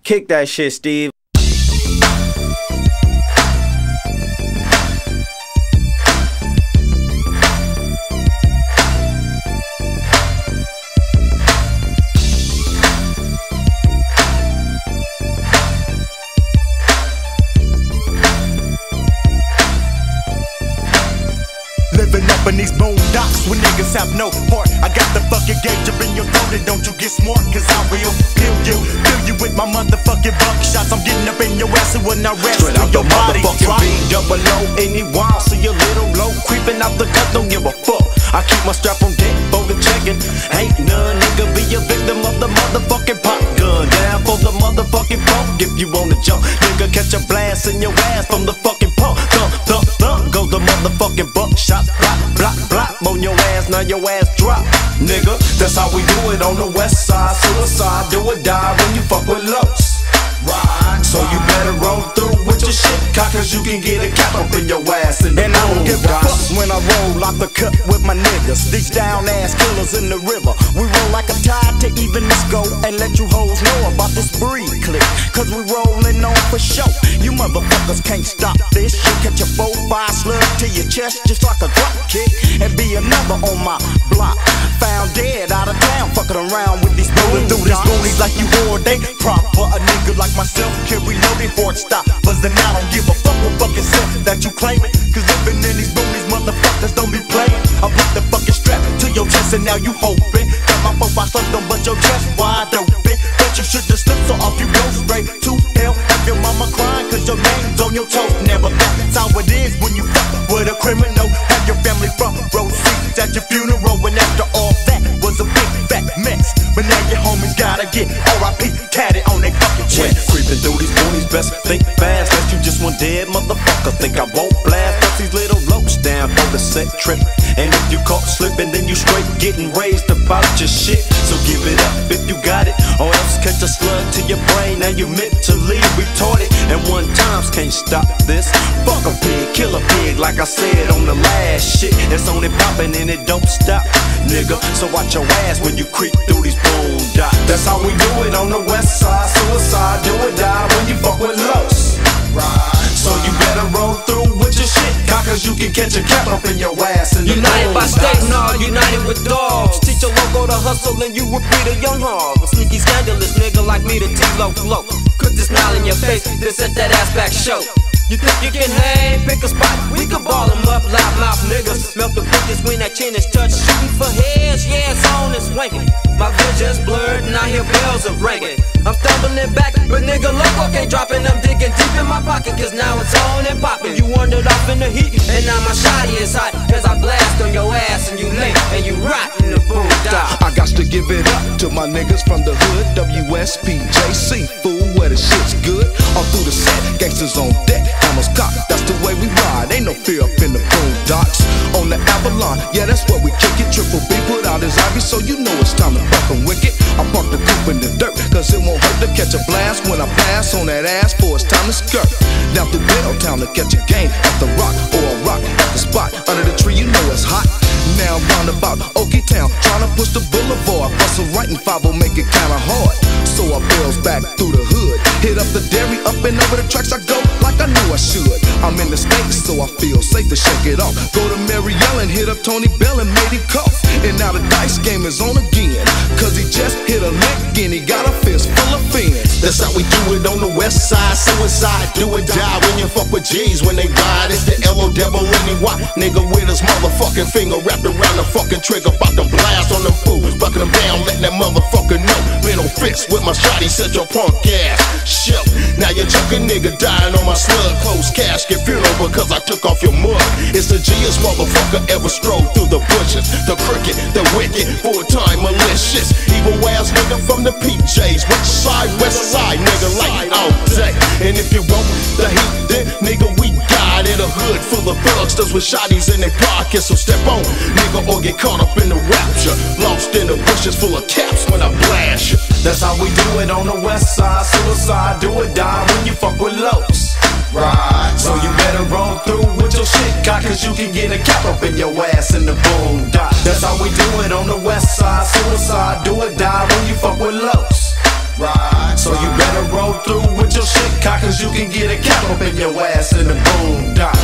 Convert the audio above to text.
Kick that shit, Steve. Living up in these boondocks when niggas have no heart. I got the fucking gauge up in your throat and don't you get smart, cause I will fill you with my motherfucking buckshots. I'm getting up in your ass and when I rest straight out your body drop. B-double-O, any wild, see a little low, creeping out the cut, don't give a fuck. I keep my strap on deck for the checking. Ain't none nigga be a victim of the motherfucking pop gun. Down for the motherfucking pump. If you wanna jump, nigga, catch a blast in your ass from the fucking pump. Thump, thump, thump, goes the motherfucking buckshot. Block, block, block, on your ass, now your ass drop. Nigga, that's how we do it on the west side. Suicide, do or die when you fuck with lows. Right, so you better roll through with your shit, cause you can get a cap up in your ass. And I don't give a fuck when I roll out the cut with my niggas. These down ass killers in the river. We roll like a tide to even this go and let you hoes know about this breed click, cause we rollin' on for show. You motherfuckers can't stop this shit. Catch a 4-5 slug to your chest just like a drop kick, and be another on my block. Found dead out of town, fucking around with these boonies. Through these boonies like you wore they proper. A nigga like myself can reload it before it stop. Buzzing out, don't give a fuck what fucking self that you claiming, cause living in these boonies, motherfuckers don't be playing. I put the fucking strap to your chest and now you hoping. Got my 4-5 slugged on, but your chest wide open. But you should just slip, so off you go straight to hell. Have your mama crying cause your name's on your toes. Never that's how it is when you fuck with a criminal. Have your family front row seats at your funeral, and after all that was a big fat mess. But now your homies gotta get R.I.P. tatted on their fucking chest. Creeping through these boonies, best think fast. Lest you just one dead motherfucker think I won't blast. Cause these little locs down for the set trip. And if you caught slipping, then you straight getting raised about your shit. So give it up if you got it, or else catch a slug to your brain. Now you mentally retarded, and one times can't stop this. Fuck a pig, kill a pig, like I said on the last shit. It's on it poppin' and it don't stop, nigga. So watch your ass when you creep through these boondocks. That's how we do it on the west side. Suicide, do or die when you fuck with lows. Right. So you better roll through with your shit, cause you can catch a cap up in your ass. United by state, nah, united with dogs. Teach a logo to hustle and you will be the young hog. A sneaky scandalous nigga like me, the T-Lo flow. Put the smile in your face, then set that ass back show. You think you can hang? Pick a spot, we can ball them up, loudmouth niggas. Melt the bitches when that chin is touched. Shooting for heads, yeah, it's on and swinging. My vision's blurred and I hear bells are ringing. I'm stumbling back, but nigga loco can't drop it. I'm digging deep in my pocket, cause now it's on and popping. You wandered off in the heat, and now my shotty is hot. Cause I blast on your ass and you late, and you rot in the boondock. I got to give it up to my niggas from the hood, WSPJC, fool, where the shit's good. All through the set, gangsters on deck, hammers cocked, that's the way we ride. Ain't no fear up in the boondocks. On the Avalon, yeah, that's where we kick it. Triple B put out his Ivy, so you know it's time to fucking wicked. I park the coupe in the dirt, cause it won't hurt to catch a blast when I pass on that ass, for it's time to skirt. Down through Middletown to catch a game at the rock, or a rock at the spot. Under the tree, you know it's hot. Now roundabout Okie Town, tryna push the boulevard. Bustle right and 5 will make it kinda hard. So I bills back through the hood, hit up the dairy, up and over the tracks I go like I knew I should. I'm in the States, so I feel safe to shake it off. Go to Mary Ellen, hit up Tony Bell and made him cough. And now the dice game is on again, cause he just hit a lick and he got a fist full of fins. That's how we do it on the west side. Suicide, do or die when you fuck with G's when they ride. It's the L-O-double-N-E-Y, nigga with his motherfucking finger wrapped around the fucking trigger. About to blast on them fools, bucking them down, letting that motherfucker know. Middle fist with my shotty, set your punk ass show. Now you're joking nigga dying on my slug. Closed casket funeral because I took off your mug. It's the G'est motherfucker ever strolled through the bushes. The crooked, the wicked, full-time malicious, evil ass nigga from the PJs. West side, nigga, like all day. And if you want the heat, then nigga, we got it. A hood full of thugsters with shotties in their pockets. So step on, nigga, or get caught up in the rapture. Lost in the bushes full of caps when I blast you. That's how we do it on the west side. Suicide, do or die when you fuck with lows. Right. So you better roll through with your shit, cause you can get a cap up in your ass in the boondock. That's how we do it on the west side. Suicide, do or die when you fuck with lows. Right. So you better roll through Cockers, you can get a cap up in your ass in the boondocks.